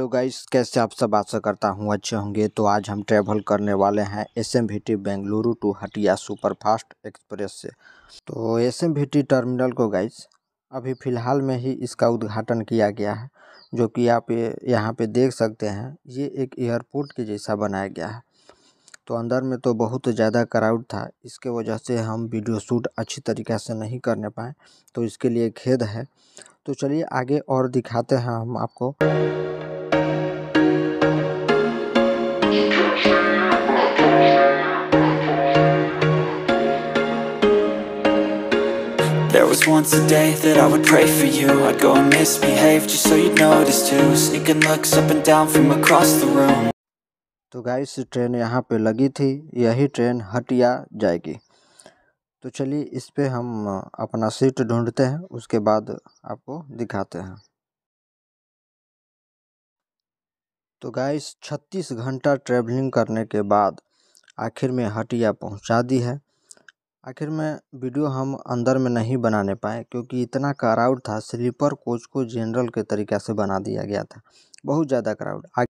Hello guys, कैसे आप सब? आशा करता हूँ अच्छे होंगे। तो आज हम ट्रैवल करने वाले हैं SMVT Bengaluru to Hatia superfast express से। तो एसएमवीटी टर्मिनल को गाइस अभी फ़िलहाल में ही इसका उद्घाटन किया गया है, जो कि आप यहाँ पे देख सकते हैं। ये एक एयरपोर्ट के जैसा बनाया गया है। तो अंदर में तो बहुत ज़्यादा क्राउड था, इसके वजह से हम वीडियो शूट अच्छी तरीक़े से नहीं करने पाए, तो इसके लिए खेद है। तो चलिए आगे और दिखाते हैं हम आपको। There was once a day that I would pray for you. I'd go and misbehave just so you'd notice too. Sneaking looks up and down from across the room. तो गाइस ट्रेन यहाँ पे लगी थी, यही train Hatia जाएगी। तो चलिए इस पे हम अपना सीट ढूंढते हैं, उसके बाद आपको दिखाते हैं। तो गाइस 36 घंटा ट्रैवलिंग करने के बाद आखिर में हटिया पहुंचा दी है। आखिर में वीडियो हम अंदर में नहीं बनाने पाए, क्योंकि इतना क्राउड था। स्लीपर कोच को जनरल के तरीक़े से बना दिया गया था, बहुत ज़्यादा क्राउड।